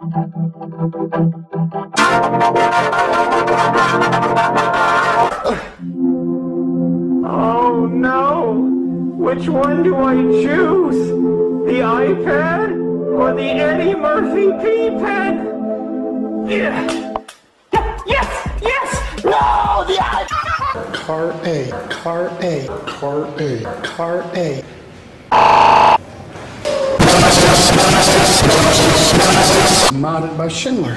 Oh no! Which one do I choose? The iPad or the Eddie Murphy P-Pen? Yeah. Yes! Yes! No! The iPad! Car A, car A, car A, car A. Modded by Schindler.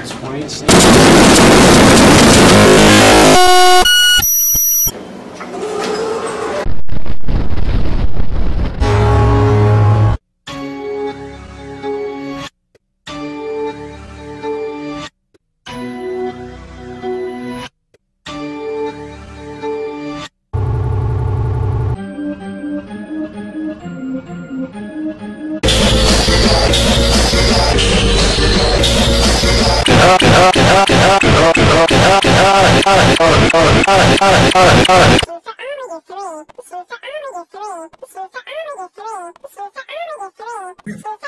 So